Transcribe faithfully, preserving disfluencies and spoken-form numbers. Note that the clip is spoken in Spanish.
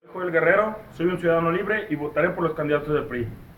Soy el Guerrero, soy un ciudadano libre y votaré por los candidatos del P R I.